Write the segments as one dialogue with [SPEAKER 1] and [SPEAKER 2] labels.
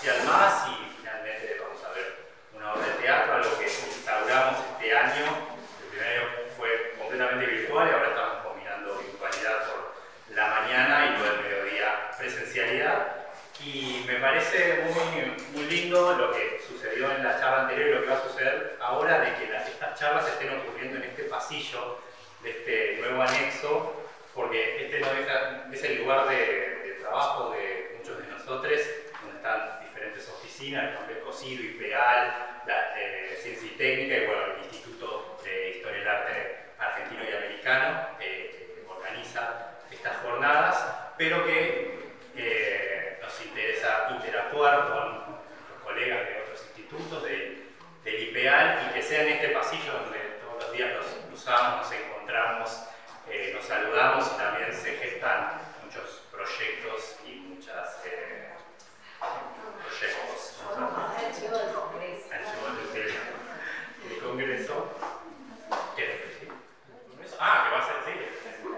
[SPEAKER 1] comercial más y finalmente vamos a ver una obra de teatro, algo que instauramos este año. El primer año fue completamente virtual y ahora estamos combinando virtualidad por la mañana y luego el mediodía presencialidad. Y me parece muy lindo lo que sucedió en la charla anterior y lo que va a suceder ahora, de que estas charlas estén ocurriendo en este pasillo de este nuevo anexo, porque este no es el lugar de trabajo de muchos de nosotros, donde están diferentes oficinas, el COSIDO, IPEAL, la Ciencia y Técnica y bueno, el Instituto de Historia del Arte Argentino y Americano, que organiza estas jornadas, pero que nos interesa interactuar con los colegas de otros institutos del IPEAL y que sea en este pasillo donde todos los días nos cruzamos, nos encontramos, nos saludamos y también se gestan muchos proyectos y muchos proyectos.
[SPEAKER 2] Vamos a hacer el chivo del Congreso.
[SPEAKER 1] El Congreso. ¿Qué? Ah, que va a ser, sí.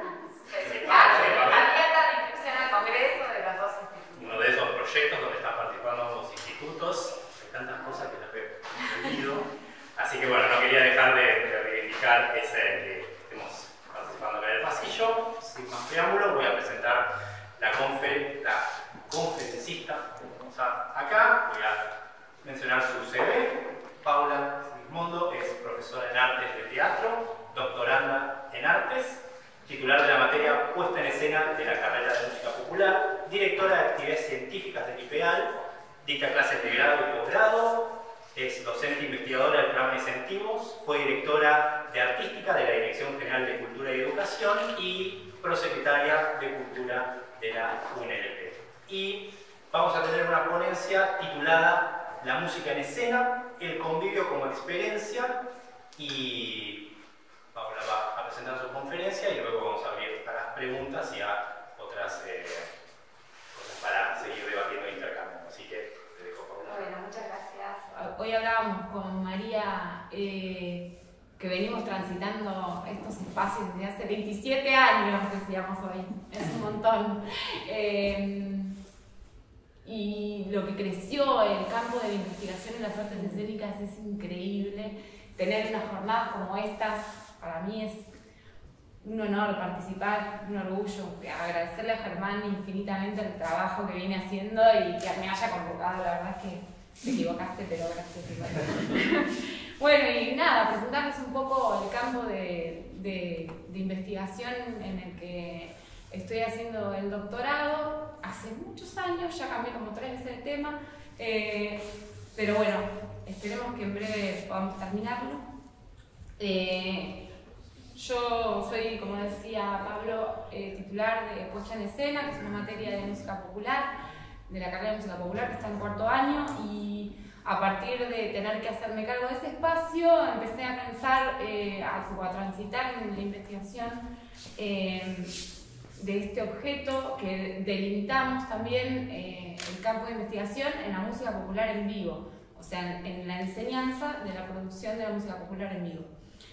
[SPEAKER 2] Abierta la inscripción al Congreso de los dos institutos.
[SPEAKER 1] Uno de esos proyectos donde están participando ambos institutos. Hay tantas cosas que las he olvidado. Así que bueno, no quería dejar de reivindicar ese que estemos participando acá en el pasillo. Sin más preámbulo, voy a presentar la conferencista que tenemos acá. Voy a mencionar su CV. Paula Sigismondo es profesora en artes de teatro, doctoranda en artes, titular de la materia puesta en escena de la carrera de música popular, directora de actividades científicas del IPEAL, dicta clases de grado y posgrado, es docente investigadora del programa de incentivos, fue directora de artística de la Dirección General de Cultura y Educación y prosecretaria de Cultura de la UNLP. Y vamos a tener una ponencia titulada La música en escena, el convivio como experiencia, y Paula va a presentar su conferencia y luego vamos a abrir a las preguntas y a otras cosas para seguir debatiendo e intercambiando. Así que te dejo, Paula.
[SPEAKER 2] Bueno, muchas gracias.
[SPEAKER 3] Hoy hablábamos con María que venimos transitando estos espacios desde hace 27 años, decíamos hoy, es un montón. Y lo que creció el campo de la investigación en las artes escénicas es increíble. Tener unas jornadas como estas, para mí es un honor participar, un orgullo. Agradecerle a Germán infinitamente el trabajo que viene haciendo y que me haya convocado. La verdad es que te equivocaste, pero gracias igual. Bueno, y nada, presentarles un poco el campo de investigación en el que estoy haciendo el doctorado. Hace muchos años, ya cambié como 3 veces el tema, pero bueno, esperemos que en breve podamos terminarlo. Yo soy, como decía Pablo, titular de puesta en escena, que es una materia de música popular, de la carrera de música popular, que está en 4º año, y a partir de tener que hacerme cargo de ese espacio, empecé a pensar, a transitar en la investigación de este objeto que delimitamos también el campo de investigación en la música popular en vivo, o sea, en la enseñanza de la producción de la música popular en vivo.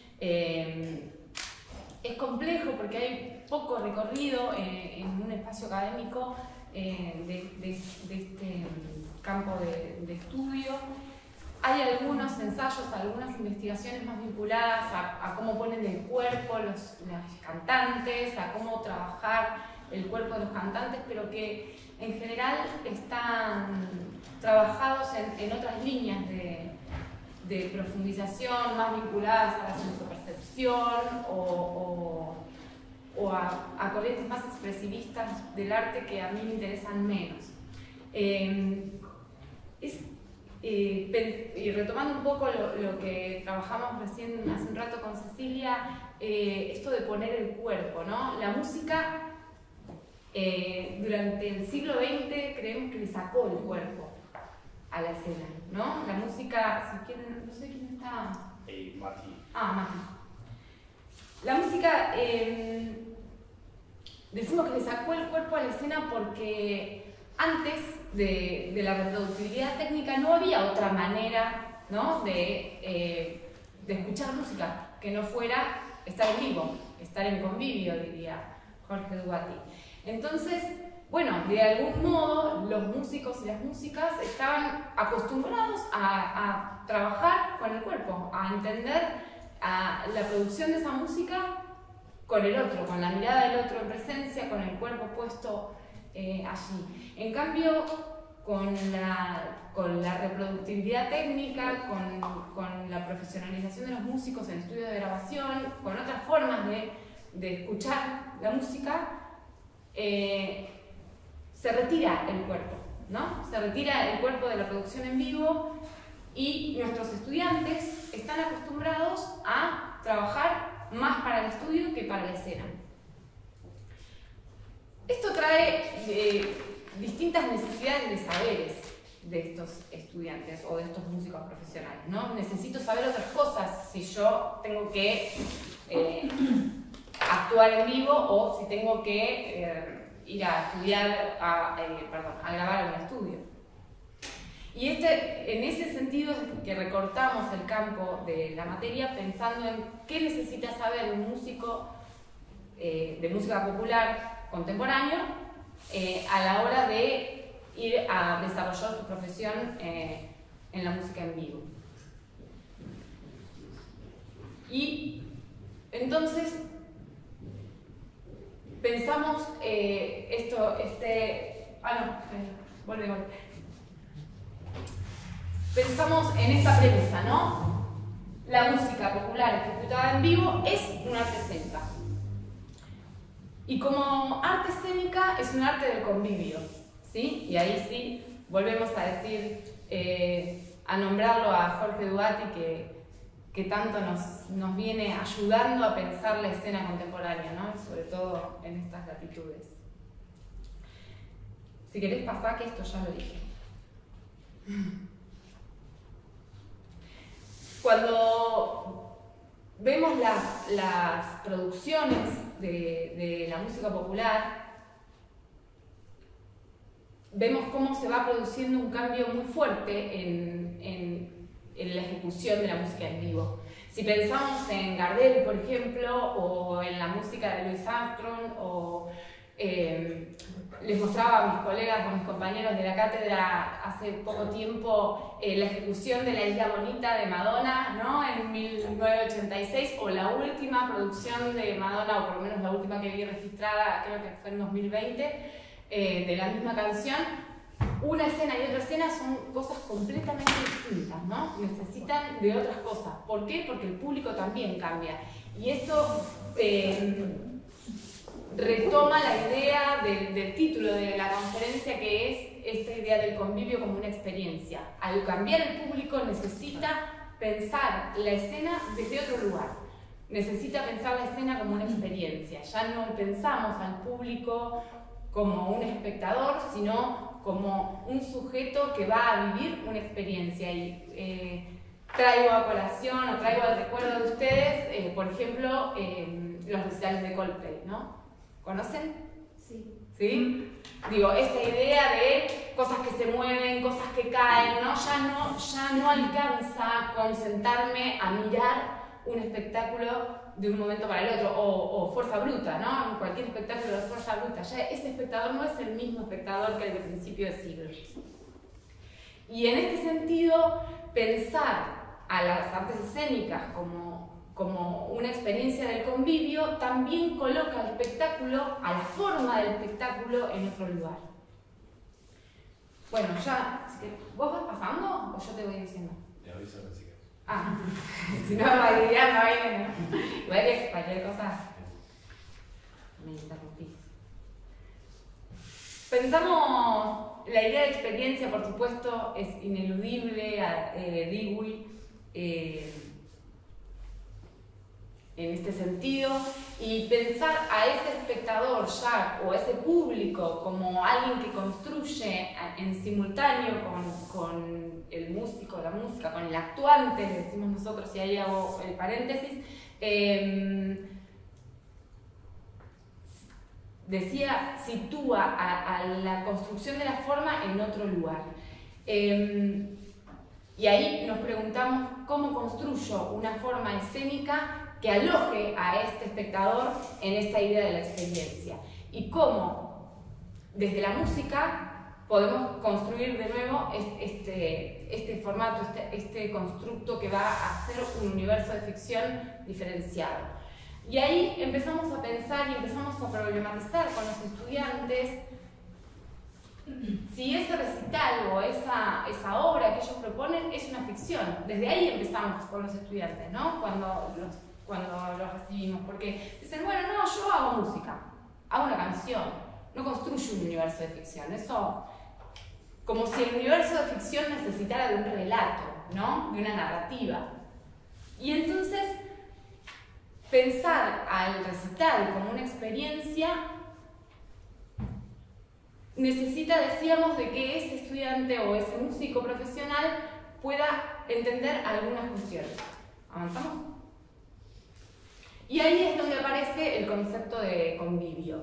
[SPEAKER 3] Es complejo porque hay poco recorrido en un espacio académico de este campo de estudio. Hay algunos ensayos, algunas investigaciones más vinculadas a cómo ponen el cuerpo los cantantes, a cómo trabajar el cuerpo de los cantantes, pero que en general están trabajados en otras líneas de profundización más vinculadas a la sensopercepción o a corrientes más expresivistas del arte que a mí me interesan menos. Y retomando un poco lo que trabajamos recién hace un rato con Cecilia, esto de poner el cuerpo, ¿no? La música durante el siglo XX creemos que le sacó el cuerpo a la escena, ¿no? La música, si quieren, no sé quién está.
[SPEAKER 1] Mati.
[SPEAKER 3] Mati. La música, decimos que le sacó el cuerpo a la escena porque antes de la reproductibilidad técnica no había otra manera, ¿no? de escuchar música que no fuera estar en vivo, estar en convivio, diría Jorge Duati. Entonces, bueno, de algún modo los músicos y las músicas estaban acostumbrados a trabajar con el cuerpo, a entender a la producción de esa música con el otro, con la mirada del otro en presencia, con el cuerpo puesto allí. En cambio, con la reproductividad técnica, con la profesionalización de los músicos en estudios de grabación, con otras formas de escuchar la música, se retira el cuerpo, ¿no? Se retira el cuerpo de la producción en vivo y nuestros estudiantes están acostumbrados a trabajar más para el estudio que para la escena. Esto trae distintas necesidades de saberes de estos estudiantes o de estos músicos profesionales, ¿no? Necesito saber otras cosas si yo tengo que actuar en vivo o si tengo que ir a estudiar, a grabar en un estudio. Y en ese sentido es que recortamos el campo de la materia pensando en qué necesita saber un músico de música popular contemporáneo a la hora de ir a desarrollar su profesión en la música en vivo. Y entonces pensamos vuelve. Pensamos en esta premisa, ¿no? La música popular ejecutada en vivo es un arte escénica. Y como arte escénica es un arte del convivio, ¿sí? Y ahí sí volvemos a decir, a nombrarlo a Jorge Dugati, que tanto nos viene ayudando a pensar la escena contemporánea, ¿no? Y sobre todo en estas latitudes. Si querés pasar, que esto ya lo dije. Cuando vemos las producciones de la música popular, vemos cómo se va produciendo un cambio muy fuerte en la ejecución de la música en vivo. Si pensamos en Gardel, por ejemplo, o en la música de Louis Armstrong, o les mostraba a mis colegas, a mis compañeros de la cátedra hace poco tiempo la ejecución de La Isla Bonita de Madonna, ¿no? En 1986, o la última producción de Madonna, o por lo menos la última que vi registrada, creo que fue en 2020, de la misma canción. Una escena y otra escena son cosas completamente distintas, ¿no? Necesitan de otras cosas. ¿Por qué? Porque el público también cambia. Y esto retoma la idea del título de la conferencia, que es esta idea del convivio como una experiencia. Al cambiar el público necesita pensar la escena desde otro lugar. Necesita pensar la escena como una experiencia. Ya no pensamos al público como un espectador, sino como un sujeto que va a vivir una experiencia. Y traigo a colación o traigo al recuerdo de ustedes, por ejemplo, los recitales de Coldplay, ¿no? ¿Conocen?
[SPEAKER 2] Sí.
[SPEAKER 3] ¿Sí? Digo, esta idea de cosas que se mueven, cosas que caen, ¿no? Ya no alcanza con sentarme a mirar un espectáculo de un momento para el otro, o fuerza bruta, ¿no? Cualquier espectáculo de fuerza bruta. Ya ese espectador no es el mismo espectador que el de principio de siglo. Y en este sentido, pensar a las artes escénicas como una experiencia del convivio también coloca al espectáculo, a la forma del espectáculo, en otro lugar. Bueno, ya, ¿vos vas pasando o yo te voy diciendo?
[SPEAKER 4] Te aviso si quieres.
[SPEAKER 3] Ah, si no, va a guiar, no viene. Igual que cualquier cosa me interrumpís. Pensamos, la idea de experiencia, por supuesto, es ineludible, Dewey, en este sentido, y pensar a ese espectador ya, o a ese público, como alguien que construye en simultáneo con el músico, la música, con el actuante, le decimos nosotros, y ahí hago el paréntesis, decía, sitúa a la construcción de la forma en otro lugar. Y ahí nos preguntamos cómo construyo una forma escénica que aloje a este espectador en esta idea de la experiencia. Y cómo desde la música podemos construir de nuevo este formato, este constructo que va a ser un universo de ficción diferenciado. Y ahí empezamos a pensar y empezamos a problematizar con los estudiantes si ese recital o esa obra que ellos proponen es una ficción. Desde ahí empezamos con los estudiantes, ¿no? Cuando los recibimos, porque dicen, bueno, no, yo hago música, hago una canción, no construyo un universo de ficción. Eso, como si el universo de ficción necesitara de un relato, ¿no? De una narrativa. Y entonces, pensar al recital como una experiencia necesita, decíamos, de que ese estudiante o ese músico profesional pueda entender algunas cuestiones. ¿Avanzamos? Y ahí es donde aparece el concepto de convivio.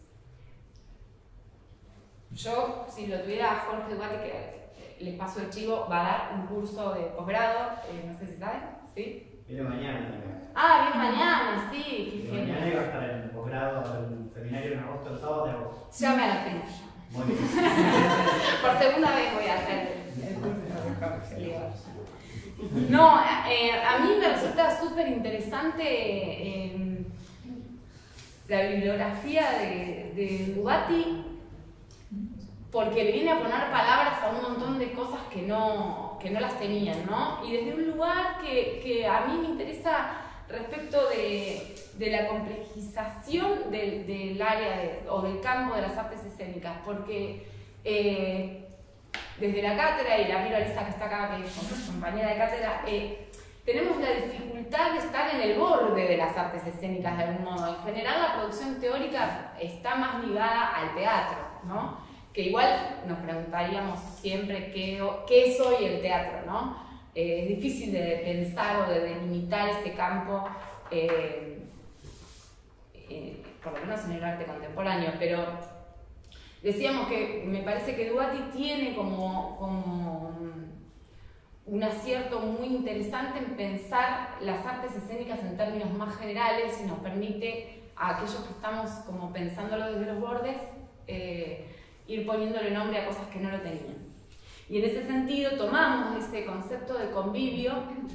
[SPEAKER 3] Yo, si lo tuviera Jorge Duarte, que les paso el chivo, va a dar un curso de posgrado, no sé si saben, ¿sí?
[SPEAKER 4] Viene mañana también.
[SPEAKER 3] Ah, bien mañana, sí, qué
[SPEAKER 4] Mañana
[SPEAKER 3] genial.
[SPEAKER 4] iba a estar en el posgrado, el seminario en agosto, el sábado de agosto.
[SPEAKER 3] Ya me la tengo ya.
[SPEAKER 4] Muy bien.
[SPEAKER 3] Por segunda vez voy a hacer el curso de Jorge. No, a mí me resulta súper interesante la bibliografía de Dubati, porque le viene a poner palabras a un montón de cosas que no las tenían, ¿no? Y desde un lugar que a mí me interesa respecto de la complejización del área o del campo de las artes escénicas, porque desde la cátedra, y la miro a Lisa que está acá, que es compañera de cátedra, tenemos la dificultad de estar en el borde de las artes escénicas de algún modo. En general la producción teórica está más ligada al teatro, ¿no? Que igual nos preguntaríamos siempre qué es hoy el teatro, ¿no? Es difícil de pensar o de delimitar ese campo, por lo menos en el arte contemporáneo, pero decíamos que me parece que Dubati tiene como un acierto muy interesante en pensar las artes escénicas en términos más generales y nos permite a aquellos que estamos como pensándolo desde los bordes ir poniéndole nombre a cosas que no lo tenían. Y en ese sentido tomamos ese concepto de convivio,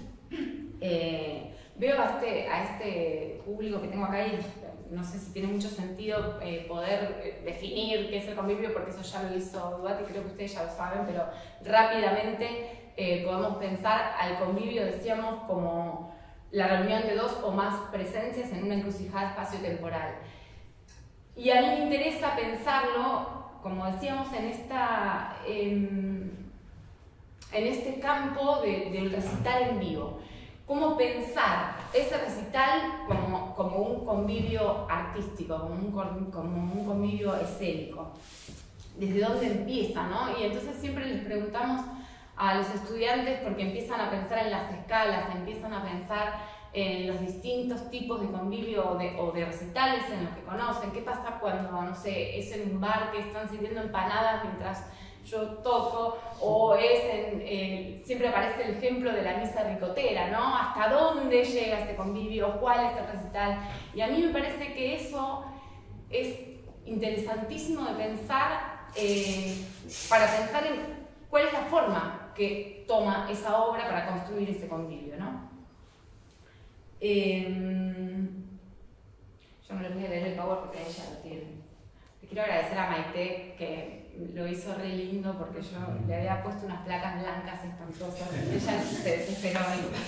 [SPEAKER 3] veo a este público que tengo acá y no sé si tiene mucho sentido poder definir qué es el convivio, porque eso ya lo hizo Dubati, creo que ustedes ya lo saben, pero rápidamente podemos pensar al convivio, decíamos, como la reunión de dos o más presencias en una encrucijada espacio-temporal. Y a mí me interesa pensarlo, como decíamos, en este campo del recital en vivo. Cómo pensar ese recital como un convivio artístico, como un convivio escénico. Desde dónde empieza, ¿no? Y entonces siempre les preguntamos a los estudiantes, porque empiezan a pensar en las escalas, empiezan a pensar en los distintos tipos de convivio o de recitales en los que conocen. ¿Qué pasa cuando, no sé, es en un bar que están sirviendo empanadas mientras yo toco? O siempre aparece el ejemplo de la misa ricotera, ¿no? ¿Hasta dónde llega este convivio? ¿Cuál es el recital? Y a mí me parece que eso es interesantísimo de pensar, para pensar en cuál es la forma que toma esa obra para construir ese convivio, ¿no? Yo no les voy a leer el power porque ella lo tiene. Le quiero agradecer a Maite, que lo hizo re lindo, porque yo le había puesto unas placas blancas espantosas y ella se desesperó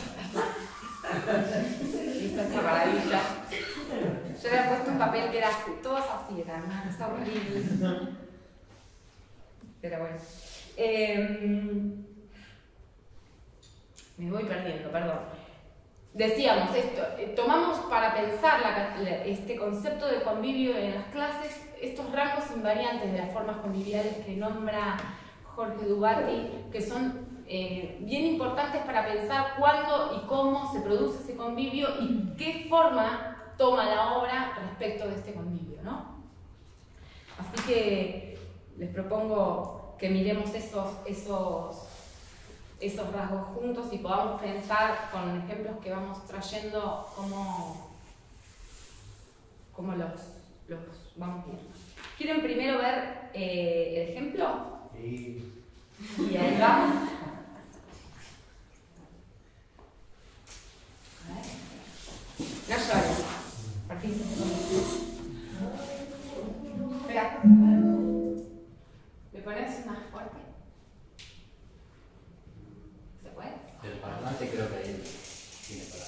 [SPEAKER 3] y hizo esta maravilla. Yo le había puesto un papel que era así, todos así, era una cosa horrible. Pero bueno. Me voy perdiendo, perdón. Decíamos esto, tomamos para pensar este concepto de convivio en las clases, estos rangos invariantes de las formas conviviales que nombra Jorge Dubati, que son bien importantes para pensar cuándo y cómo se produce ese convivio y qué forma toma la obra respecto de este convivio, ¿no? Así que les propongo que miremos esos rasgos juntos y podamos pensar con ejemplos que vamos trayendo cómo los vamos viendo. ¿Quieren primero ver el ejemplo?
[SPEAKER 4] Sí.
[SPEAKER 3] Y ahí vamos. A ver. No llores. Partícipe. Espera. ¿Me pones más fuerte? ¿Se puede?
[SPEAKER 5] El parlante creo que ahí tiene para.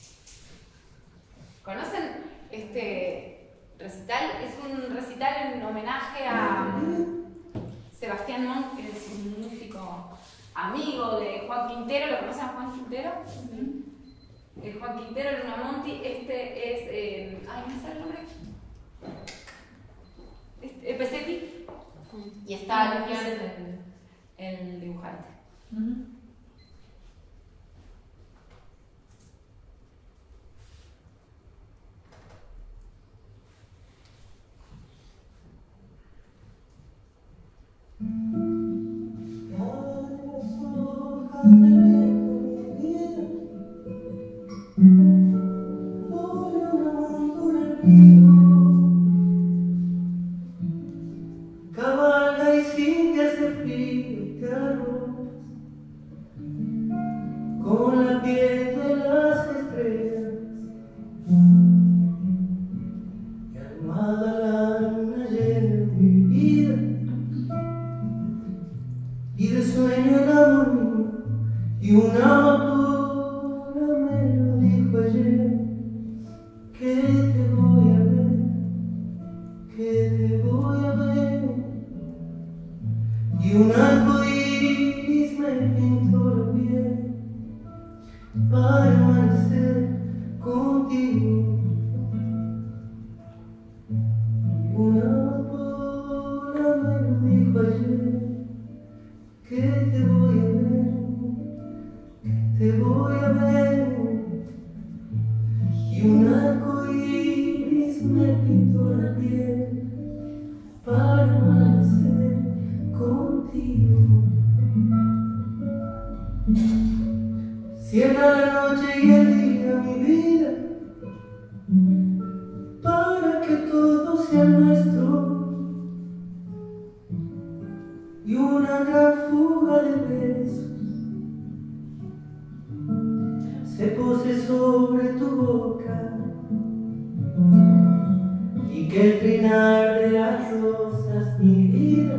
[SPEAKER 3] ¿Conocen este recital? Es un recital en homenaje a Sebastián Montt, que es un músico amigo de Juan Quintero. ¿Lo conocen a Juan Quintero? Juan Quintero, Luna Monti. Este es. Ay, ¿me sale el nombre? Pesetti. Y está Luis, el dibujante.
[SPEAKER 6] Cabalga y sin que hace frío te arrojas con la piel de las estrellas y armada la luna llena mi vida y de sueño el amor mío y una amapola me lo dijo ayer que te voy a ver, que te voy a ver. Y un arco iris me pintó la piel para amanecer contigo. Y una amapola me lo dijo ayer que te voy a ver, que te voy a ver. Y un arco iris me pintó la piel para amanecer contigo. Cierra la noche y el día, mi vida, para que todo sea nuestro. Y una gran fuga de besos se pose sobre tu boca y que el trinar de las rosas, mi vida,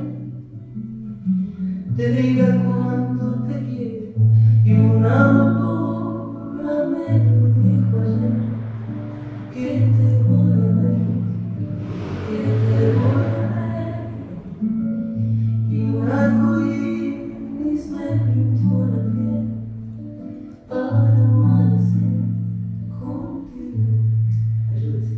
[SPEAKER 6] te diga cuánto te quiero. Y una amapola me lo dijo ayer que te voy a ver, que te voy a ver. Y un arco iris me pintó la piel para amanecer contigo. Ayúdese.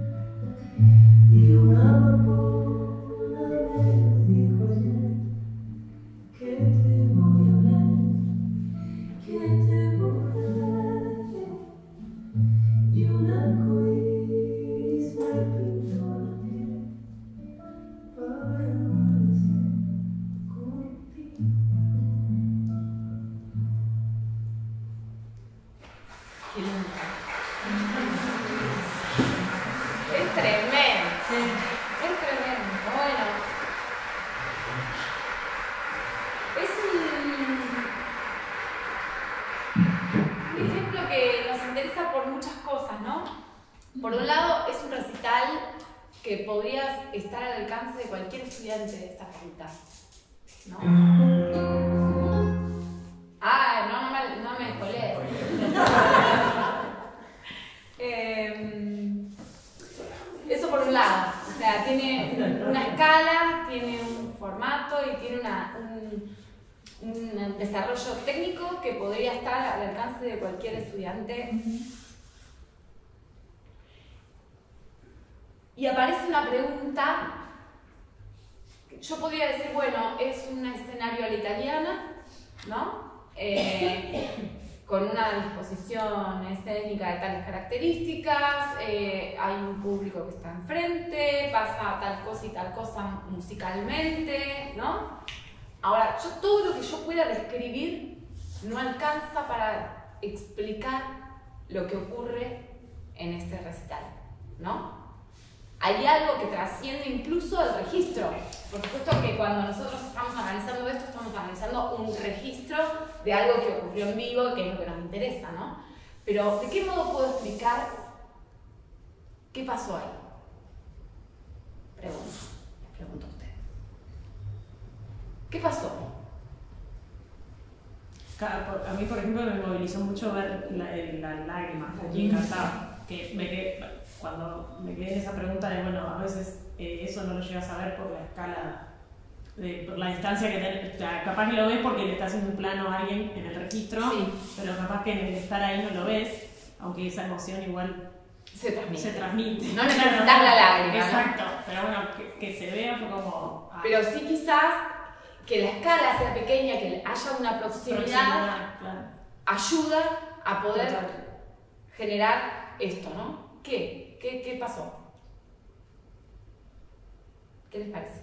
[SPEAKER 6] Y una amapola me lo dijo ayer que te voy a ver, que te voy a ver. Y un arco iris me pintó la piel para amanecer contigo.
[SPEAKER 3] Qué lindo. Es tremendo. Es tremendo. Bueno. Es un ejemplo que nos interesa por muchas cosas, ¿no? Por un lado, es un recital que podría estar al alcance de cualquier estudiante de esta facultad, ¿no? No me spoilees. Eso por un lado, o sea, tiene una escala, tiene un formato y tiene un desarrollo técnico que podría estar al alcance de cualquier estudiante. Y aparece una pregunta, yo podría decir, bueno, es un escenario a la italiana, ¿no? Con una disposición escénica de tales características, hay un público que está enfrente, pasa tal cosa y tal cosa musicalmente, ¿no? Ahora, todo lo que yo pueda describir no alcanza para explicar lo que ocurre en este recital, ¿no? hay algo que trasciende incluso el registro. Por supuesto que cuando nosotros estamos analizando esto, estamos analizando un registro de algo que ocurrió en vivo, que es lo que nos interesa, ¿no? Pero, ¿de qué modo puedo explicar qué pasó ahí? Pregunto a usted. ¿Qué pasó?
[SPEAKER 7] A mí, por ejemplo, me movilizó mucho ver la lágrima allí cantaba. Que cuando me quedé en esa pregunta de, bueno, a veces eso no lo llegas a ver por la escala, por la distancia que tenés. O sea, capaz que lo ves porque le está haciendo un plano a alguien en el registro, sí, pero capaz que en el estar ahí no lo ves, aunque esa emoción igual se transmite.
[SPEAKER 3] No necesitas la lágrima.
[SPEAKER 7] Exacto, ¿no? Pero bueno, que se vea fue como...
[SPEAKER 3] Pero sí quizás que la escala sea pequeña, que haya una proximidad, claro, ayuda a poder generar esto, ¿no? ¿Qué pasó? ¿Qué les parece?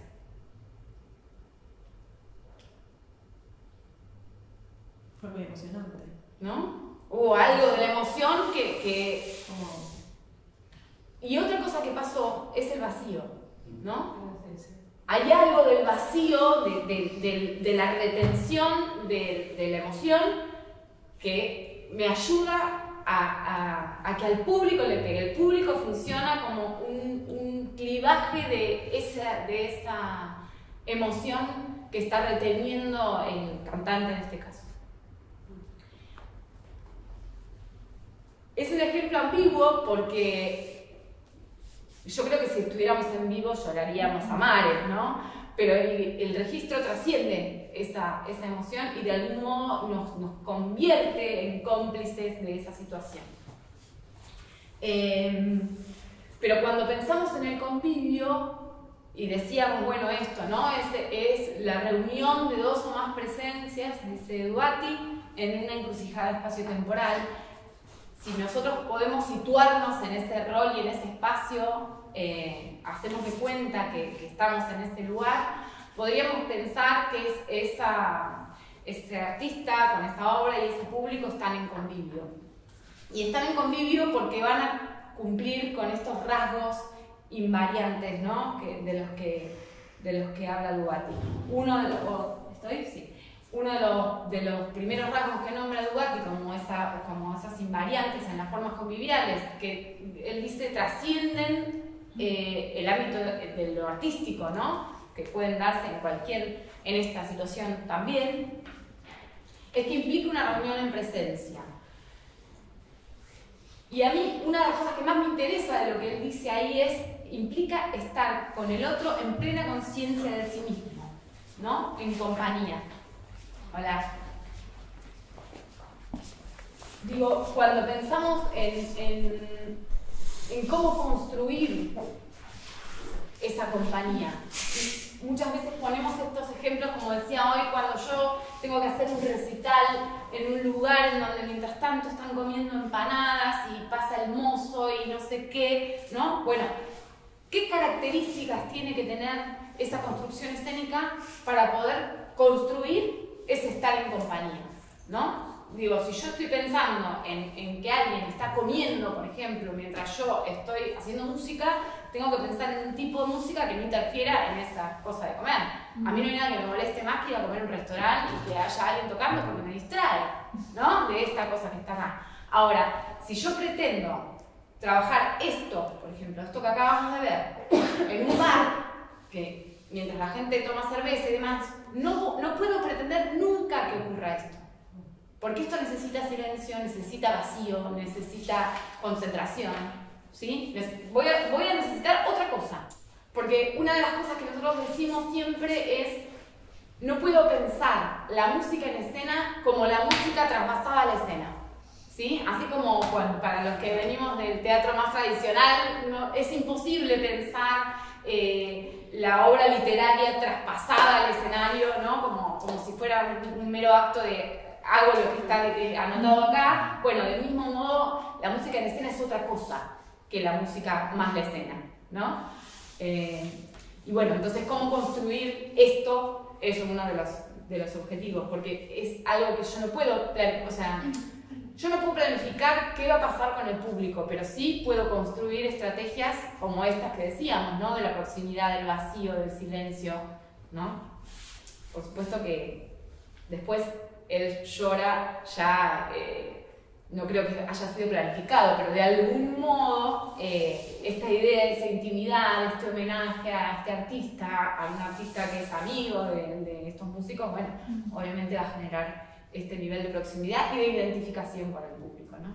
[SPEAKER 7] Fue muy emocionante,
[SPEAKER 3] ¿no? Hubo algo de la emoción que y otra cosa que pasó es el vacío, ¿no? Hay algo del vacío, de la retención de la emoción que me ayuda a que al público le pegue. El público funciona como un clivaje de esa emoción que está reteniendo el cantante en este caso. Es un ejemplo ambiguo porque yo creo que si estuviéramos en vivo lloraríamos a mares, ¿no? Pero el registro trasciende esa emoción y de algún modo nos convierte en cómplices de esa situación. Pero cuando pensamos en el convivio y decíamos, bueno, esto, ¿no? Es la reunión de dos o más presencias, dice Duati, en una encrucijada espacio-temporal. Si nosotros podemos situarnos en ese rol y en ese espacio, hacemos de cuenta que estamos en ese lugar, podríamos pensar que ese artista con esa obra y ese público están en convivio. Y están en convivio porque van a cumplir con estos rasgos invariantes, ¿no? de los que habla Duati. Uno de los primeros rasgos que nombra Duati como esas invariantes en las formas conviviales, que él dice trascienden el ámbito de lo artístico, ¿no? Que pueden darse en esta situación también, es que implica una reunión en presencia. Y a mí una de las cosas que más me interesa de lo que él dice ahí implica estar con el otro en plena conciencia de sí mismo, ¿no? En compañía. Hola. Digo, cuando pensamos en cómo construir esa compañía, muchas veces ponemos estos ejemplos, como decía hoy, cuando yo tengo que hacer un recital en un lugar en donde mientras tanto están comiendo empanadas y pasa el mozo y no sé qué, ¿no? Bueno, ¿qué características tiene que tener esa construcción escénica para poder construir ese estar en compañía, ¿no? Digo, si yo estoy pensando en que alguien está comiendo, por ejemplo, mientras yo estoy haciendo música, tengo que pensar en un tipo de música que no interfiera en esa cosa de comer. A mí no hay nada que me moleste más que ir a comer en un restaurante y que haya alguien tocando porque me distrae, ¿no? De esta cosa que está acá. Ahora, si yo pretendo trabajar esto, por ejemplo, esto que acabamos de ver, en un bar, que mientras la gente toma cerveza y demás, no puedo pretender nunca que ocurra esto. Porque esto necesita silencio, necesita vacío, necesita concentración, ¿sí? Voy a necesitar otra cosa. Porque una de las cosas que nosotros decimos siempre es: no puedo pensar la música en escena como la música traspasada a la escena, ¿sí? Así como para los que venimos del teatro más tradicional, es imposible pensar la obra literaria traspasada al escenario, ¿no? Como si fuera un mero acto de hago lo que está anotado acá. Bueno, del mismo modo, la música en escena es otra cosa que la música más la escena, ¿no? Y bueno, entonces, ¿cómo construir esto? Es uno de los objetivos, porque es algo que yo no puedo, o sea, yo no puedo planificar qué va a pasar con el público, pero sí puedo construir estrategias como estas que decíamos, ¿no? De la proximidad, del vacío, del silencio, ¿no? Por supuesto que después él llora ya, no creo que haya sido planificado, pero de algún modo esta idea de esa intimidad, de este homenaje a este artista, a un artista que es amigo de estos músicos, bueno, obviamente va a generar este nivel de proximidad y de identificación con el público, ¿no?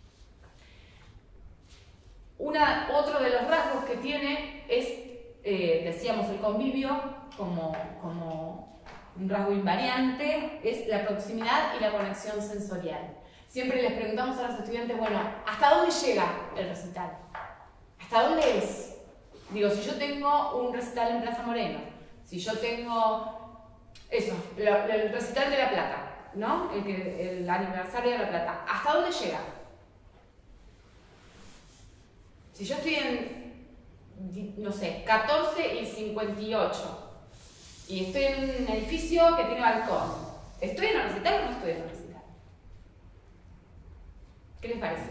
[SPEAKER 3] Otro de los rasgos que tiene es, decíamos, el convivio como un rasgo invariante, es la proximidad y la conexión sensorial. Siempre les preguntamos a los estudiantes, bueno, ¿hasta dónde llega el recital? ¿Hasta dónde es? Digo, si yo tengo un recital en Plaza Moreno, si yo tengo eso, el recital de La Plata, ¿no? El aniversario de La Plata, ¿hasta dónde llega? Si yo estoy en, no sé, 14 y 58 y estoy en un edificio que tiene balcón, ¿estoy en el recital o no estoy en el recital? ¿Qué les parece?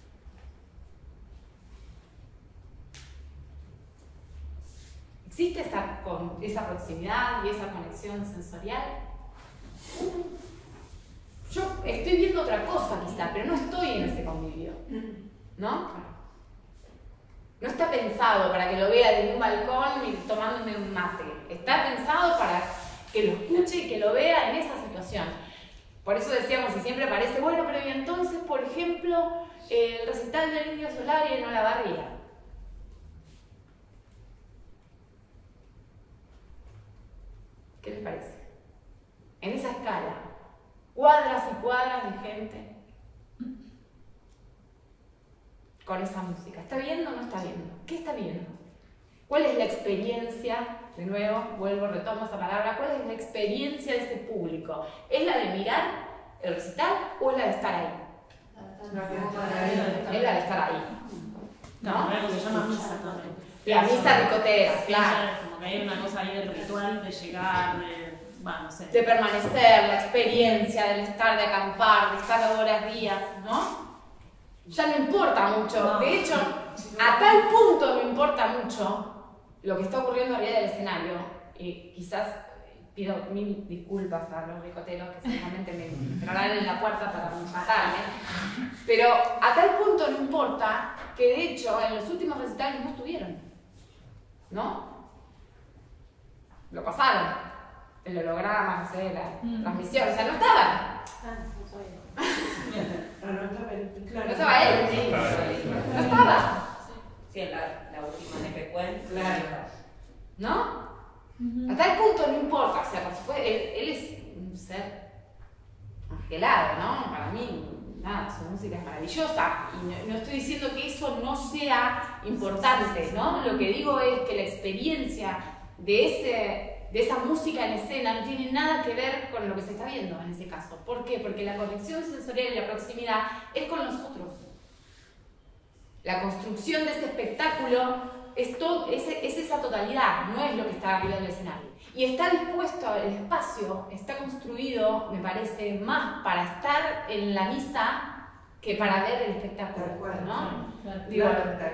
[SPEAKER 3] ¿Existe esa proximidad y esa conexión sensorial? Yo estoy viendo otra cosa quizá, pero no estoy en ese convivio, ¿no? No está pensado para que lo vea desde un balcón y tomándome un mate. Está pensado para que lo escuche y que lo vea en esa situación. Por eso decíamos, y siempre parece, bueno, pero y entonces, por ejemplo, el recital del Indio Solari en Olavarría. ¿Qué les parece? En esa escala, cuadras y cuadras de gente con esa música. ¿Está viendo o no está viendo? ¿Qué está viendo? ¿Cuál es la experiencia? De nuevo, retomo esa palabra. ¿Cuál es la experiencia de ese público? ¿Es la de mirar el recital o es la de estar ahí? Es la de estar ahí. ¿No?
[SPEAKER 7] Algo que se llama misa también.
[SPEAKER 3] La misa ricotera, claro.
[SPEAKER 7] Como que hay una cosa ahí del ritual de llegar, no sé.
[SPEAKER 3] De permanecer, la experiencia, del estar, de acampar, de estar horas, días, ¿no? Ya no importa mucho.
[SPEAKER 7] No.
[SPEAKER 3] De hecho, a tal punto no importa mucho lo que está ocurriendo arriba del escenario. Y quizás pido mil disculpas a los ricoteros que seguramente me entrarán en la puerta para matarme. Pero a tal punto no importa que de hecho en los últimos recitales no estuvieron. ¿No? Lo pasaron. El holograma, no sé, la transmisión. O sea, no estaban. No estaba él.
[SPEAKER 2] Sí,
[SPEAKER 3] No estaba.
[SPEAKER 2] sí, la última de Pecuén.
[SPEAKER 3] Claro. ¿No? A tal punto no importa. O sea, por supuesto, él es un ser angelado, ¿no? Para mí, nada, su música es maravillosa. Y no estoy diciendo que eso no sea importante, ¿no? Lo que digo es que la experiencia de esa música en escena no tiene nada que ver con lo que se está viendo en ese caso. ¿Por qué? Porque la conexión sensorial y la proximidad es con nosotros. La construcción de ese espectáculo es esa totalidad, no es lo que está arriba del escenario. Y está dispuesto, el espacio está construido, me parece, más para estar en la misa que para ver el espectáculo, ¿no? Digo,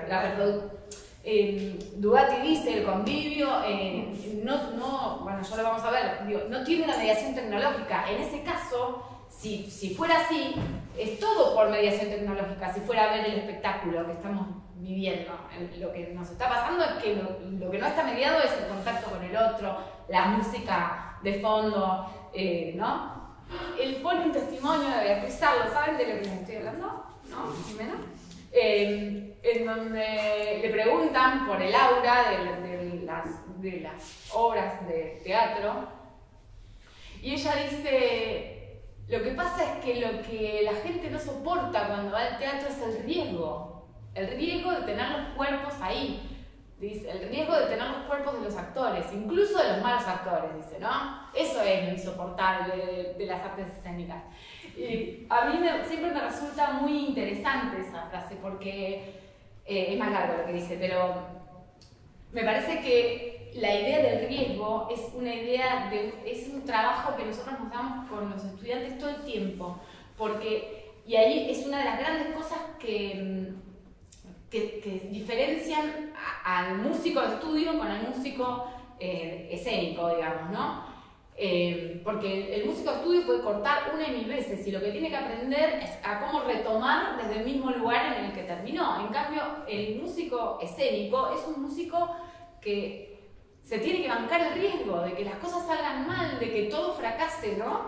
[SPEAKER 3] Dugatti dice, el convivio, bueno, ya lo vamos a ver, digo, no tiene una mediación tecnológica. En ese caso, si fuera así, es todo por mediación tecnológica. Si fuera a ver el espectáculo que estamos viviendo, lo que nos está pasando es que lo que no está mediado es el contacto con el otro, la música de fondo, ¿no? Él pone un testimonio de Beatriz Sarlo, ¿saben de lo que les estoy hablando? ¿No? Dime, ¿no? En donde le preguntan por el aura de las obras de teatro y ella dice, lo que pasa es que lo que la gente no soporta cuando va al teatro es el riesgo de tener los cuerpos ahí, dice, el riesgo de tener los cuerpos de los actores, incluso de los malos actores, dice, ¿no? Eso es lo insoportable de las artes escénicas. Y a mí siempre me resulta muy interesante esa frase porque es más largo lo que dice, pero me parece que la idea del riesgo es una idea es un trabajo que nosotros nos damos con los estudiantes todo el tiempo, porque y ahí es una de las grandes cosas que diferencian al músico de estudio con el músico escénico, digamos, ¿no? Porque el músico de estudio puede cortar una y mil veces y lo que tiene que aprender es a cómo retomar desde el mismo lugar en el que terminó. En cambio, el músico escénico es un músico que se tiene que bancar el riesgo de que las cosas salgan mal, de que todo fracase, ¿no?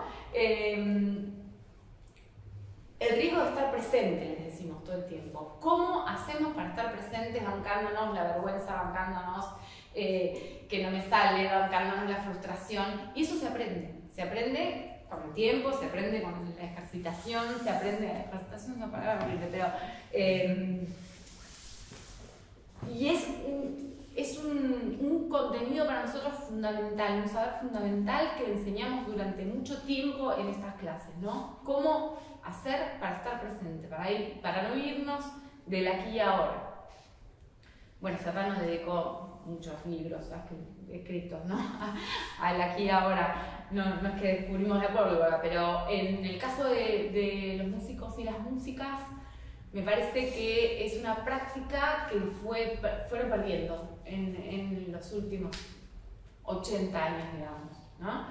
[SPEAKER 3] El riesgo de estar presente, les decimos todo el tiempo. ¿Cómo hacemos para estar presentes bancándonos la vergüenza, bancándonos que no me sale, bancándonos la frustración? Y eso se aprende con el tiempo, se aprende con la ejercitación, se aprende, la ejercitación es una palabra horrible, pero y es un contenido para nosotros fundamental, un saber fundamental que enseñamos durante mucho tiempo en estas clases, ¿no? Cómo hacer para estar presente, para no irnos del aquí y ahora. Bueno, Serrano nos dedicó muchos libros escritos, ¿no? Al aquí y ahora. No es que descubrimos la pólvora, pero en el caso de los músicos y las músicas, me parece que es una práctica que fueron perdiendo en los últimos 80 años, digamos, ¿no?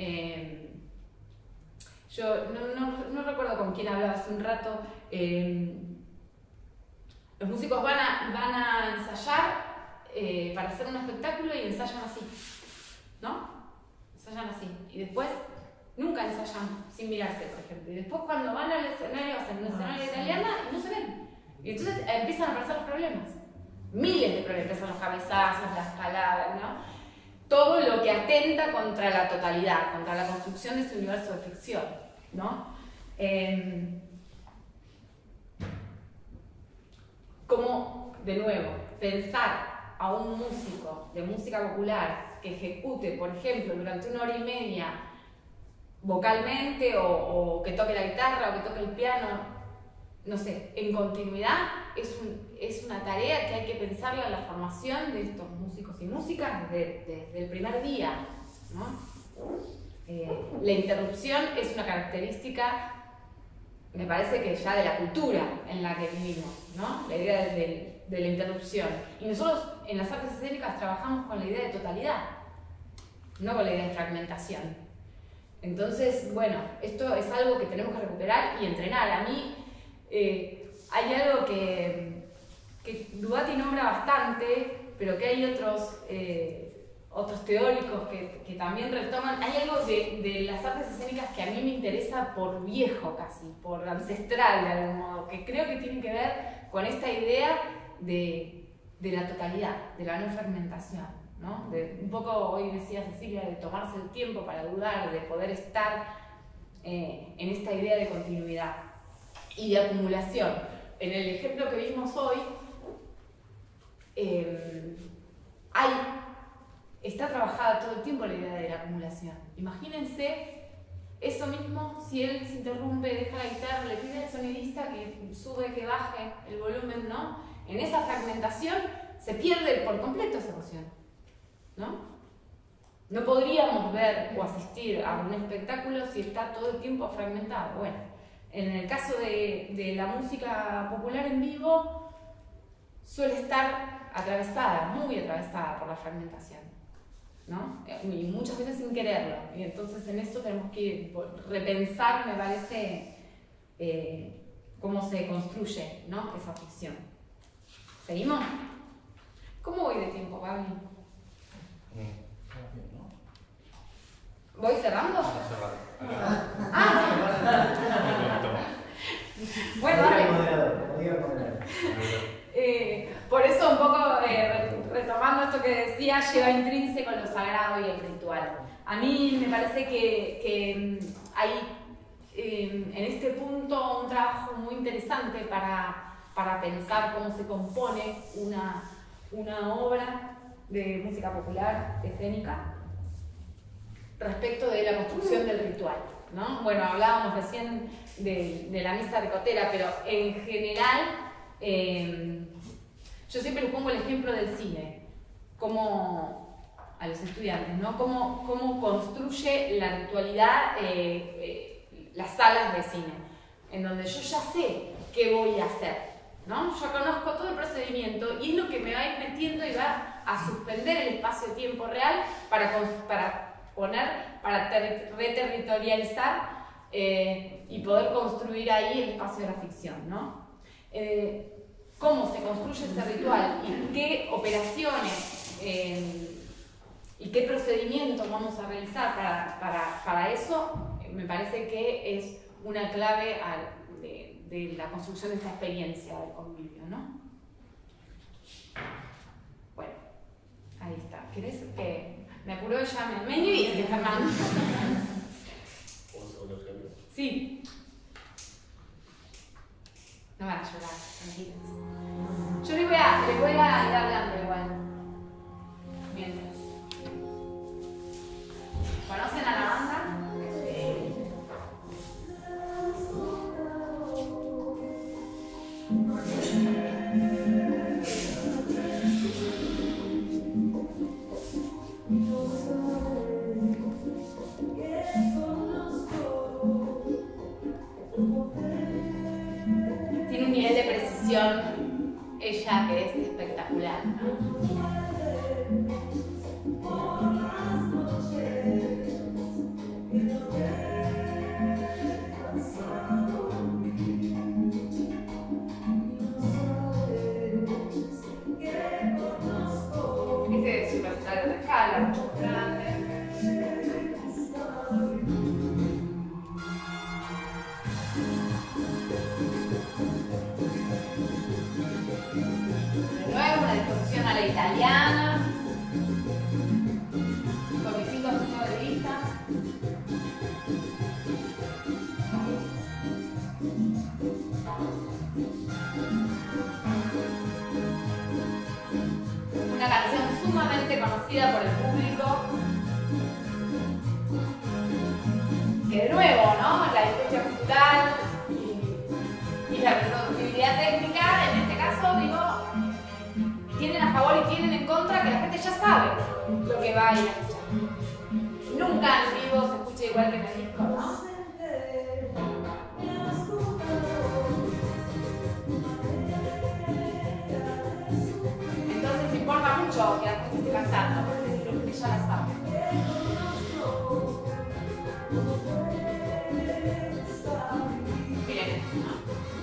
[SPEAKER 3] Yo no recuerdo con quién hablaba hace un rato. Los músicos van a ensayar para hacer un espectáculo y ensayan así, ¿no? Ensayan así. Y después nunca ensayan sin mirarse, por ejemplo. Y después cuando van al escenario, hacen una escenario italiana y no se ven. Y entonces empiezan a aparecer los problemas. Miles de problemas, empiezan los cabezazos, las palabras, ¿no? Todo lo que atenta contra la totalidad, contra la construcción de este universo de ficción, ¿no? Como, de nuevo, pensar a un músico de música popular que ejecute, por ejemplo, durante 1 hora y media vocalmente o que toque la guitarra o que toque el piano, no sé, en continuidad, es una tarea que hay que pensarla en la formación de estos músicos y músicas desde el primer día, ¿no? La interrupción es una característica, me parece que ya de la cultura en la que vivimos, ¿no? La idea de la interrupción. Y nosotros en las artes escénicas trabajamos con la idea de totalidad, no con la idea de fragmentación. Entonces, bueno, esto es algo que tenemos que recuperar y entrenar. A mí hay algo que Dubati nombra bastante, pero que hay otros teóricos que también retoman. Hay algo de las artes escénicas que a mí me interesa por viejo casi, por ancestral de algún modo, que creo que tiene que ver con esta idea de la totalidad, de la no fragmentación, ¿no? Un poco, hoy decía Cecilia, de tomarse el tiempo para dudar, de poder estar en esta idea de continuidad y de acumulación. En el ejemplo que vimos hoy, está trabajada todo el tiempo la idea de la acumulación. Imagínense eso mismo si él se interrumpe, deja la guitarra, le pide al sonidista que sube, que baje el volumen, ¿no? En esa fragmentación se pierde por completo esa emoción, ¿no? No podríamos ver o asistir a un espectáculo si está todo el tiempo fragmentado. Bueno, en el caso de la música popular en vivo, suele estar atravesada, muy atravesada por la fragmentación, ¿no? Y muchas veces sin quererlo. Y entonces en esto tenemos que repensar, me parece, cómo se construye, ¿no? Esa ficción. ¿Seguimos? ¿Cómo voy de tiempo, Gaby? ¿Voy cerrando? Bueno, dale. Por eso un poco, retomando esto que decía, lleva intrínseco lo sagrado y el ritual. A mí me parece que hay en este punto un trabajo muy interesante para pensar cómo se compone una obra de música popular, escénica, respecto de la construcción del ritual, ¿no? Bueno, hablábamos recién de la misa ricotera, pero en general yo siempre les pongo el ejemplo del cine, como a los estudiantes, ¿no? Cómo construye la ritualidad las salas de cine. en donde yo ya sé qué voy a hacer, ¿no? Yo conozco todo el procedimiento y es lo que me va a ir metiendo y va a suspender el espacio-tiempo real para reterritorializar y poder construir ahí el espacio de la ficción, ¿no? Cómo se construye ese ritual y qué operaciones y qué procedimientos vamos a realizar para eso, me parece que es una clave de la construcción de esta experiencia del convivio, ¿no? Bueno, ahí está. ¿Querés que me apuró ya? Me inhibiste, Fernando. Sí. No van a llorar, tranquilos. Yo les voy a ir hablando igual. Mientras. ¿Conocen a la banda? Tiene un nivel de precisión ella que es espectacular, ¿no? Este es su recital de escala, mucho más grande. De nuevo, una disposición a la italiana, con distintos puntos de vista. Una canción sumamente conocida por el público, que de nuevo, ¿no? La industria cultural y la reproductibilidad técnica, en este caso, digo, tienen a favor y tienen en contra que la gente ya sabe lo que va a ir a escuchar. Nunca en vivo se escucha igual que en el disco, ¿no? Entonces importa mucho que la gente esté cantando, porque ya la sabe. Miren esto, ¿no?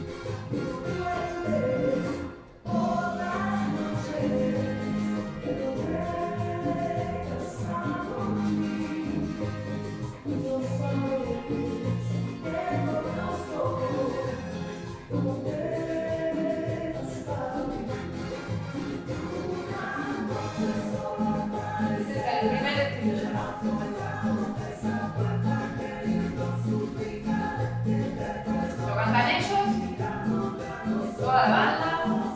[SPEAKER 3] Ese es el primer estribillo, ¿no? Lo cantan ellos, toda la banda.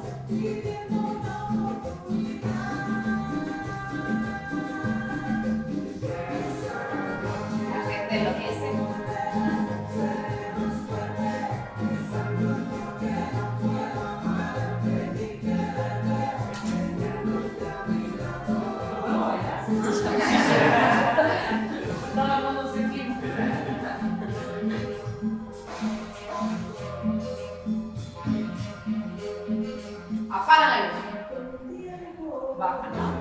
[SPEAKER 3] La gente enloquece. Todo el mundo se filma. Apagan la luz. Bajan, ¿no?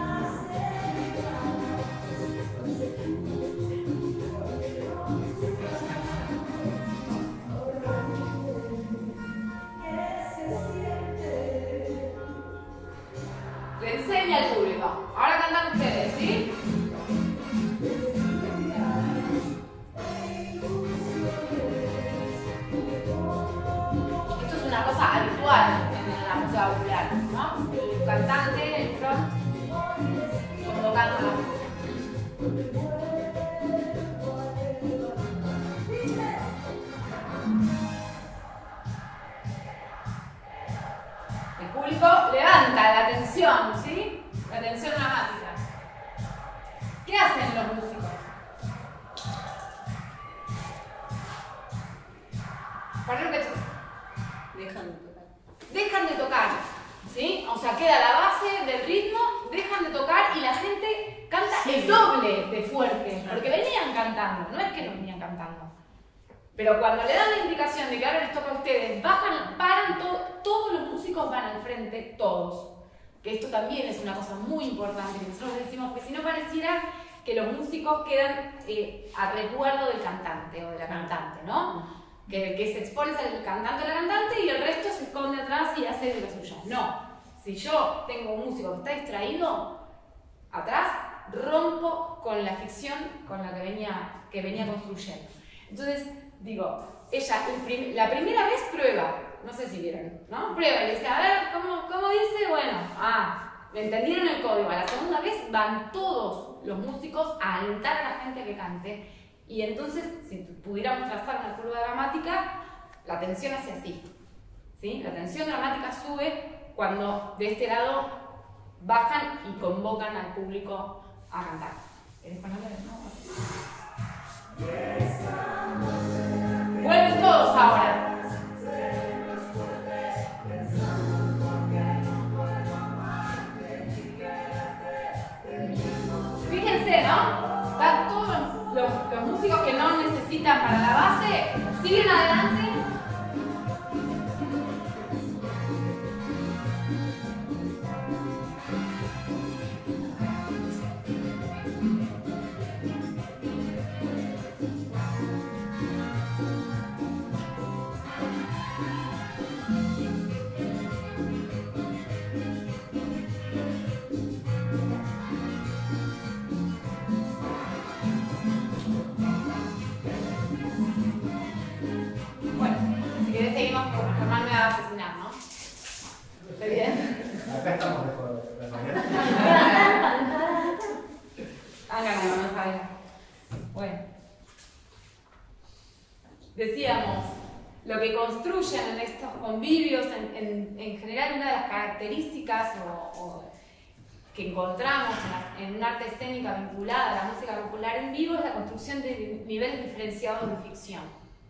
[SPEAKER 3] Le enseña al público. Ahora cantan ustedes, ¿sí? Esto es una cosa habitual en la música popular, ¿no? El cantante, el front, tocando la música. El público levanta la atención, ¿sí? La atención dramática. ¿Qué hacen los músicos? Para lo que dejan de tocar, ¿sí? O sea, queda la base del ritmo, dejan de tocar y la gente canta el doble de fuerte, porque venían cantando, no es que no venían cantando. Pero cuando le dan la indicación de que ahora les toca a ustedes, paran todos los músicos van al frente, todos. Que esto también es una cosa muy importante, que nosotros decimos que si no pareciera que los músicos quedan a resguardo del cantante o de la cantante, ¿no? Que se expone al cantante o la cantante y el resto se esconde atrás y hace de lo suyo. No, si yo tengo un músico que está distraído, atrás rompo con la ficción con la que venía construyendo. Entonces, digo, ella la primera vez prueba, no sé si vieron, ¿no? Prueba y dice, a ver, ¿cómo dice? Bueno, ¿me entendieron el código? A la segunda vez van todos los músicos a alentar a la gente que cante. Y entonces, si pudiéramos trazar una curva dramática, la tensión hace así, ¿sí? La tensión dramática sube cuando de este lado bajan y convocan al público a cantar. ¿Querés ponerle de nuevo? Vuelven todos ahora. Fíjense, ¿no? Están todos los músicos que no necesitan para la base, siguen adelante. Decíamos, lo que construyen en estos convivios, en general una de las características que encontramos en un arte escénica vinculada a la música popular en vivo es la construcción de niveles diferenciados de ficción.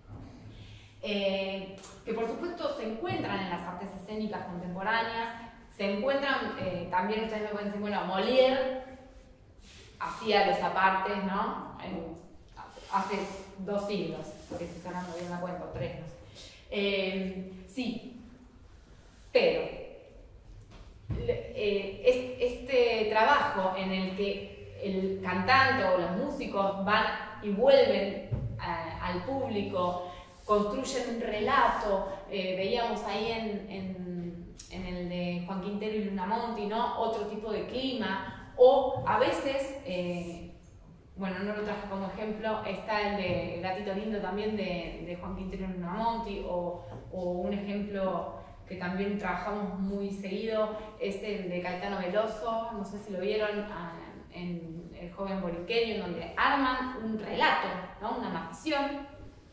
[SPEAKER 3] Que por supuesto se encuentran en las artes escénicas contemporáneas, se encuentran, también ustedes me pueden decir, bueno, Molière hacía los apartes, ¿no? Hace 2 siglos, porque si se hablando bien la cuenta, o 3, no sé. Sí, pero este trabajo en el que el cantante o los músicos van y vuelven al público, construyen un relato, veíamos ahí en el de Juan Quintero y Luna Monti, ¿no? Otro tipo de clima, o a veces, bueno, no lo traje como ejemplo, está el de El Gatito Lindo también de Juan Quintero y Luna Monti, o un ejemplo que también trabajamos muy seguido es el de Caetano Veloso, no sé si lo vieron, en El Joven Boriqueño, en donde arman un relato, ¿no? Una narración.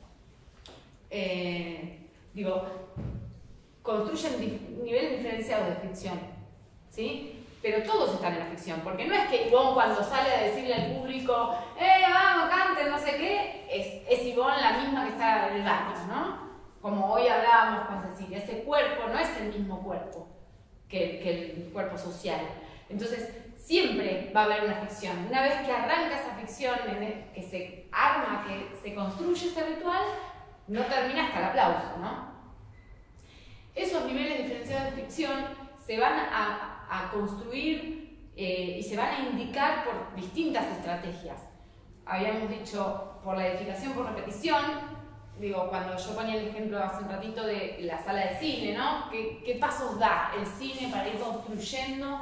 [SPEAKER 3] Construyen niveles diferenciados de ficción, ¿sí? Pero todos están en la ficción, porque no es que Ivonne cuando sale a decirle al público vamos, canten, no sé qué, es Ivonne la misma que está en el baño, ¿no? Como hoy hablábamos con Cecilia, ese cuerpo no es el mismo cuerpo que el cuerpo social. Entonces, siempre va a haber una ficción. Una vez que arranca esa ficción, que se arma, que se construye ese ritual, no termina hasta el aplauso, ¿no? Esos niveles diferenciados de ficción se van a construir y se van a indicar por distintas estrategias. Habíamos dicho por la edificación por repetición, digo, cuando yo ponía el ejemplo hace un ratito de la sala de cine, ¿no? ¿Qué pasos da el cine para ir construyendo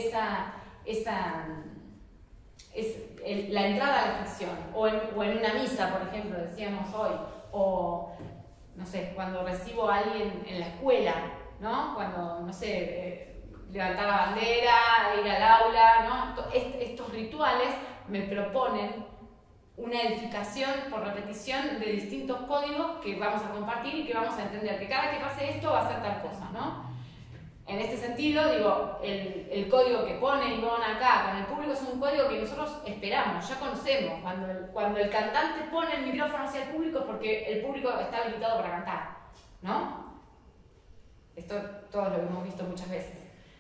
[SPEAKER 3] la entrada a la ficción? O en una misa, por ejemplo, decíamos hoy, o no sé, cuando recibo a alguien en la escuela, ¿no? Cuando, no sé, levantar la bandera, ir al aula, ¿no? Estos rituales me proponen una edificación por repetición de distintos códigos que vamos a compartir y que vamos a entender que cada vez que pase esto va a ser tal cosa, ¿no? En este sentido, digo, el código que pone Ivonne acá con el público es un código que nosotros esperamos, ya conocemos. Cuando el cantante pone el micrófono hacia el público es porque el público está habilitado para cantar, ¿no? Esto todos lo hemos visto muchas veces.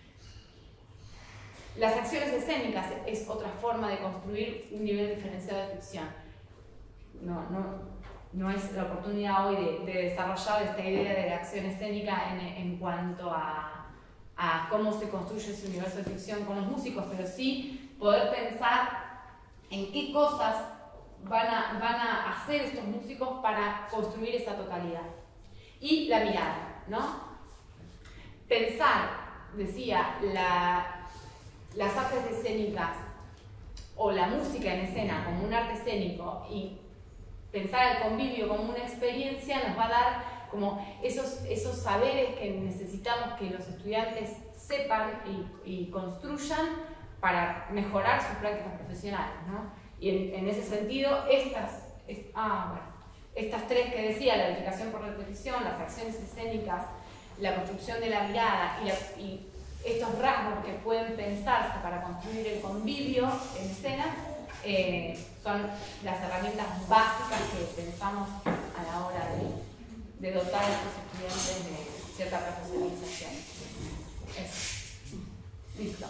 [SPEAKER 3] Las acciones escénicas es otra forma de construir un nivel diferenciado de ficción. no es la oportunidad hoy de desarrollar esta idea de la acción escénica en cuanto a cómo se construye ese universo de ficción con los músicos, pero sí poder pensar en qué cosas van a hacer estos músicos para construir esa totalidad. Y la mirada, ¿no? Pensar, decía, las artes escénicas o la música en escena como un arte escénico y pensar el convivio como una experiencia nos va a dar como esos saberes que necesitamos que los estudiantes sepan y construyan para mejorar sus prácticas profesionales, ¿no? Y en ese sentido, estas tres que decía, la edificación por repetición, las acciones escénicas, la construcción de la mirada y estos rasgos que pueden pensarse para construir el convivio en escena, son las herramientas básicas que pensamos a la hora de dotar a estos estudiantes de cierta profesionalización. Eso. Listo.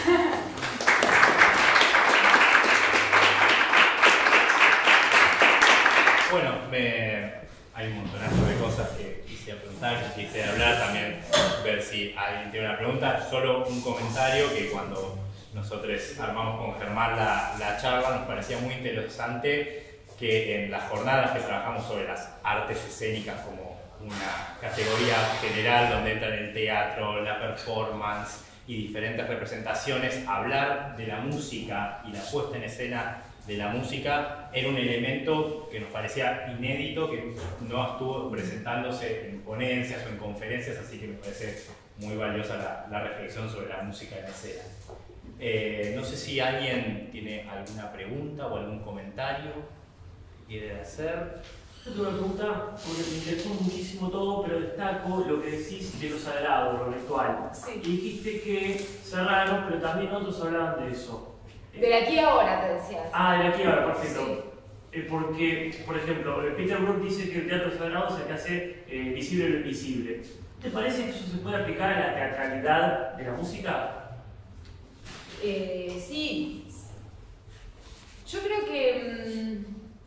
[SPEAKER 1] Bueno, hay un montonazo de cosas que quisiera preguntar, que quisiera hablar, también ver si alguien tiene una pregunta. Solo un comentario que cuando nosotros armamos con Germán la charla nos parecía muy interesante que en las jornadas que trabajamos sobre las artes escénicas como una categoría general donde entran el teatro, la performance y diferentes representaciones, hablar de la música y la puesta en escena de la música era un elemento que nos parecía inédito, que no estuvo presentándose en ponencias o en conferencias, así que me parece muy valiosa la reflexión sobre la música en escena. No sé si alguien tiene alguna pregunta o algún comentario que quiere hacer.
[SPEAKER 8] Yo tengo una pregunta, porque me interesó muchísimo todo, pero destaco lo que decís de lo sagrado, lo ritual.
[SPEAKER 3] Sí.
[SPEAKER 8] Y dijiste que cerraron, pero también otros hablaban de eso.
[SPEAKER 3] De aquí a ahora, te decías.
[SPEAKER 8] Ah, de aquí ahora, perfecto.
[SPEAKER 3] Sí.
[SPEAKER 8] Porque, por ejemplo, Peter Brook dice que el teatro sagrado es el que hace visible lo invisible. ¿Te parece que eso se puede aplicar a la teatralidad de la música?
[SPEAKER 3] Sí. Yo creo que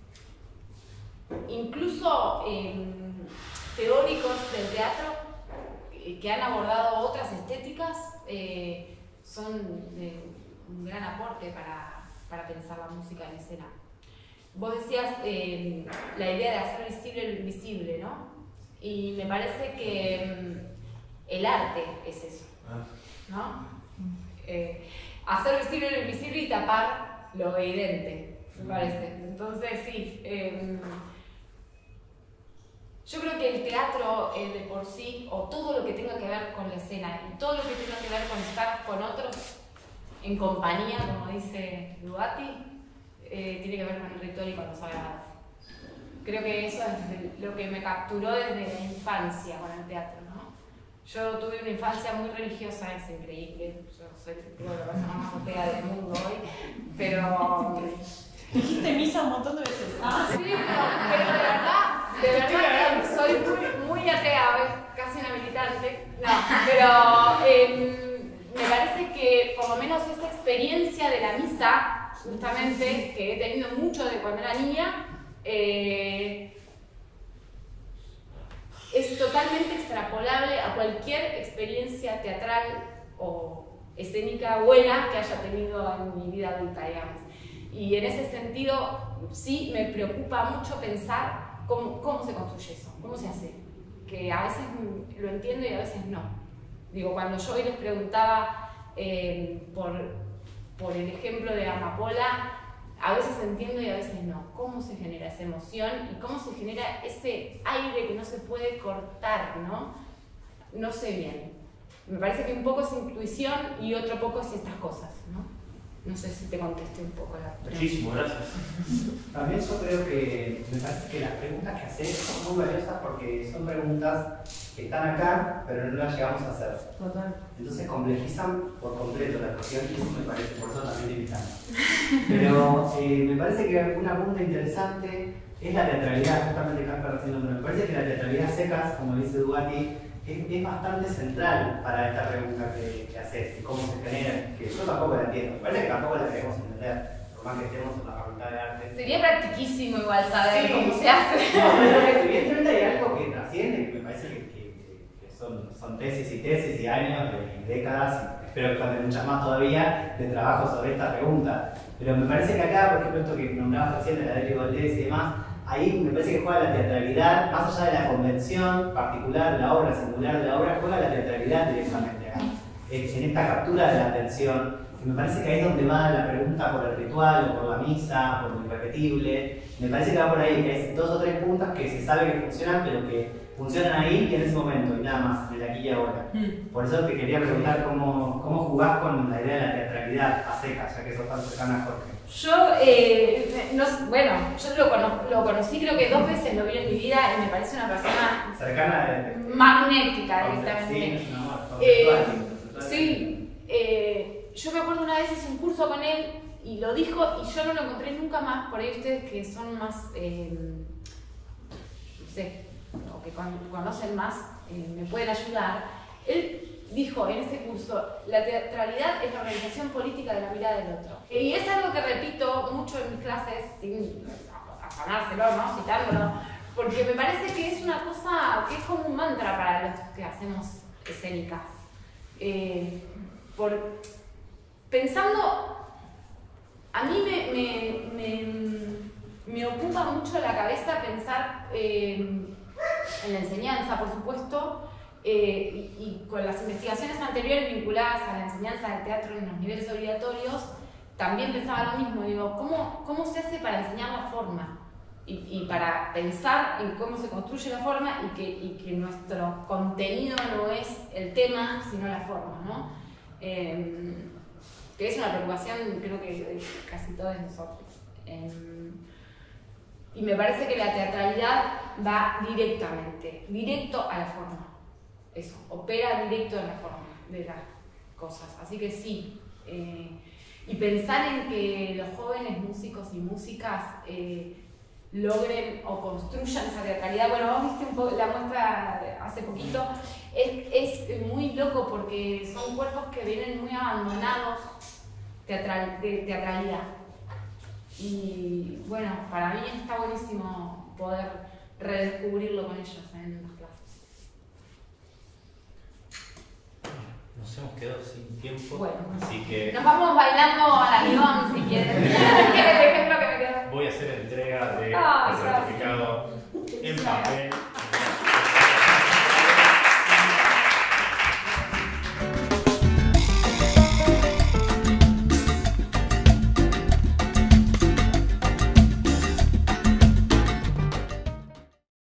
[SPEAKER 3] incluso teóricos del teatro que han abordado otras estéticas son de un gran aporte para pensar la música en escena. Vos decías la idea de hacer visible lo invisible, ¿no? Y me parece que el arte es eso, ¿no? Hacer visible lo invisible y tapar lo evidente, me parece. Entonces, sí. Yo creo que el teatro de por sí, o todo lo que tenga que ver con la escena y todo lo que tenga que ver con estar con otros en compañía, como dice Dugati, tiene que ver con el ritual y con lo sagrado. Creo que eso es lo que me capturó desde la infancia con el teatro, ¿no? Yo tuve una infancia muy religiosa, es increíble. Yo soy la persona más atea del mundo hoy, pero...
[SPEAKER 7] Dijiste misa un montón de veces.
[SPEAKER 3] Sí, pero de verdad que soy muy atea, casi una militante. No, pero me parece que por lo menos esta experiencia de la misa, justamente, que he tenido mucho de cuando era niña, es totalmente extrapolable a cualquier experiencia teatral o escénica buena que haya tenido en mi vida adulta, digamos. Y en ese sentido, sí me preocupa mucho pensar cómo se construye eso, cómo se hace. Que a veces lo entiendo y a veces no. Digo, cuando yo hoy les preguntaba por el ejemplo de Amapola, a veces entiendo y a veces no. ¿Cómo se genera esa emoción y cómo se genera ese aire que no se puede cortar, ¿no? No sé bien. Me parece que un poco es intuición y otro poco es estas cosas, ¿no? No sé si te contesté un poco la pregunta.
[SPEAKER 8] Muchísimo, gracias.
[SPEAKER 4] También yo creo que me parece que las preguntas que haces son muy valiosas porque son preguntas que están acá, pero no las llegamos a hacer.
[SPEAKER 7] Total.
[SPEAKER 4] Entonces complejizan por completo la cuestión y eso me parece, por eso también te invitamos. Pero me parece que una pregunta interesante es la teatralidad, justamente Casper recién nombró. Me parece que la teatralidad secas, como dice Dugati, es bastante central para esta pregunta que haces y cómo se genera, que yo tampoco la entiendo. Me parece que tampoco la queremos entender, porque más que estemos en la Facultad de Arte.
[SPEAKER 3] Sería practiquísimo igual saber
[SPEAKER 4] Sí.
[SPEAKER 3] cómo se hace.
[SPEAKER 4] No, pero evidentemente hay algo que trasciende, que me parece que son tesis y años y décadas, y espero que falten muchas más todavía, de trabajo sobre esta pregunta. Pero me parece que acá, por ejemplo, esto que nombrabas recién de la Delio Valdés y demás, ahí me parece que juega la teatralidad, más allá de la convención particular de la obra, singular de la obra, juega la teatralidad directamente acá, en esta captura de la atención, que me parece que ahí es donde va la pregunta por el ritual, o por la misa, por lo irrepetible. Me parece que va por ahí, que es 2 o 3 puntas que se sabe que funcionan, pero que funcionan ahí y en ese momento, y nada más, en el aquí y ahora. Por eso te quería preguntar cómo jugás con la idea de la teatralidad a secas, ya que sos tan cercana a Jorge.
[SPEAKER 3] Yo, bueno, yo lo conocí creo que 2 veces, lo vi en mi vida y me parece una persona
[SPEAKER 4] Cercana de
[SPEAKER 3] magnética directamente.
[SPEAKER 4] Sí, no, conceptual.
[SPEAKER 3] Sí, yo me acuerdo una vez hice un curso con él y lo dijo y yo no lo encontré nunca más. Por ahí ustedes que son más, no sé, o que conocen más, me pueden ayudar. Él dijo en ese curso, la teatralidad es la organización política de la mirada del otro. Y es algo que repito mucho en mis clases, sin afanárselo, ¿no? Citándolo, porque me parece que es una cosa que es como un mantra para los que hacemos escénicas. Pensando, a mí me ocupa mucho la cabeza pensar en la enseñanza, por supuesto, y con las investigaciones anteriores vinculadas a la enseñanza del teatro en los niveles obligatorios, también pensaba lo mismo, digo, ¿cómo se hace para enseñar la forma? Y para pensar en cómo se construye la forma y que nuestro contenido no es el tema, sino la forma, ¿no? Que es una preocupación, creo que de casi todos nosotros. Y me parece que la teatralidad va directo a la forma. Eso, opera directo en la forma de las cosas. Así que sí. Y pensar en que los jóvenes músicos y músicas logren o construyan esa teatralidad. Bueno, vos viste un poco la muestra hace poquito. Es muy loco porque son cuerpos que vienen muy abandonados de teatralidad. Y bueno, para mí está buenísimo poder redescubrirlo con ellos en las clases.
[SPEAKER 1] Nos hemos quedado sin tiempo,
[SPEAKER 3] Bueno,
[SPEAKER 1] así que
[SPEAKER 3] nos vamos bailando a la Livón si quieren. ¿Quieren el ejemplo que me quedó?
[SPEAKER 1] voy a hacer entrega del
[SPEAKER 3] Ah,
[SPEAKER 1] certificado en papel.